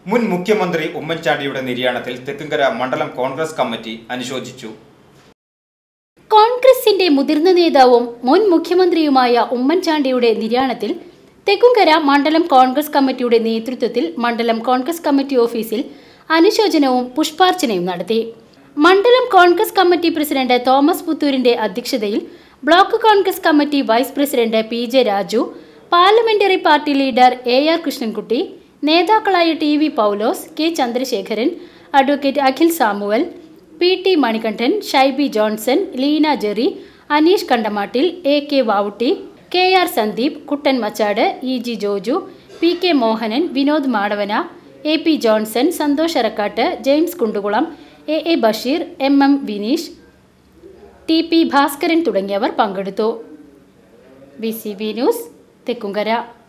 മുൻ മുഖ്യമന്ത്രി ഉമ്മൻചാണ്ടിയുടെ നിര്യാണത്തിൽ തെക്കുംകര മണ്ഡലം കോൺഗ്രസ് കമ്മിറ്റി അനുശോചിച്ചു. കോൺഗ്രസിന്റെ മുതിർന്ന നേതാവും മുൻ മുഖ്യമന്ത്രിയുമായ ഉമ്മൻചാണ്ടിയുടെ നിര്യാണത്തിൽ തെക്കുംകര മണ്ഡലം കോൺഗ്രസ് കമ്മിറ്റിയുടെ നേതൃത്വത്തിൽ മണ്ഡലം കോൺഗ്രസ് കമ്മിറ്റി ഓഫീസിൽ അനുശോചനവും പുഷ്പാർച്ചനയും നടത്തി. മണ്ഡലം കോൺഗ്രസ് കമ്മിറ്റി പ്രസിഡന്റ് തോമസ് പുത്തൂരിന്റെ അധ്യക്ഷതയിൽ block Congress committee vice president P J. Raju, parliamentary party leader A R. Krishnankutty, നേതാക്കളായ T V. Paulose, K. Chandrasekharan, advocate Akhil Samuel, P T. Manikandan, Shaiby Johnson, Leena Jerry, Aneesh Kandamattil, A K. Vavutty, K R. Sandeep, Kuttan Machad, E G. Joju, P K. Mohanan, Vinod Madavana, A P. Johnson, Santhosh Arakkatt, James Kundukulam, A A. Basheer, M M. Vineesh, T P. Bhaskaran തുടങ്ങിയവർ പങ്കെടുത്തു. VCV news Thekkumkara.